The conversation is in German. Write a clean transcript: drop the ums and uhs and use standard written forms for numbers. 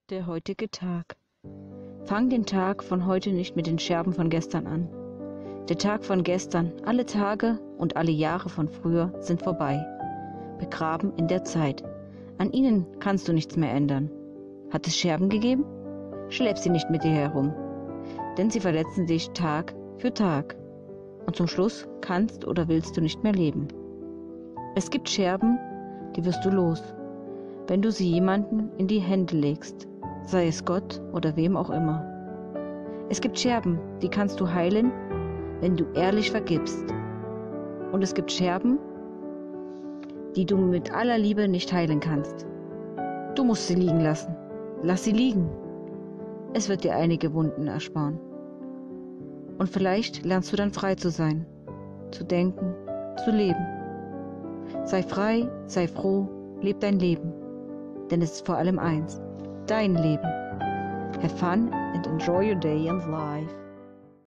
Der heutige Tag. Fang den Tag von heute nicht mit den Scherben von gestern an. Der Tag von gestern, alle Tage und alle Jahre von früher sind vorbei, begraben in der Zeit. An ihnen kannst du nichts mehr ändern. Hat es Scherben gegeben? Schlepp sie nicht mit dir herum, denn sie verletzen dich Tag für Tag. Und zum Schluss kannst oder willst du nicht mehr leben. Es gibt Scherben, die wirst du los, wenn du sie jemandem in die Hände legst, sei es Gott oder wem auch immer. Es gibt Scherben, die kannst du heilen, wenn du ehrlich vergibst. Und es gibt Scherben, die du mit aller Liebe nicht heilen kannst. Du musst sie liegen lassen. Lass sie liegen. Es wird dir einige Wunden ersparen. Und vielleicht lernst du dann frei zu sein, zu denken, zu leben. Sei frei, sei froh, leb dein Leben. Denn es ist vor allem eins, dein Leben. Have fun and enjoy your day and life.